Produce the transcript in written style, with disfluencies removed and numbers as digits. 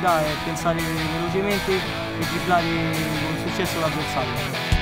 velocità e pensare velocemente e dribblare con successo l'avversario.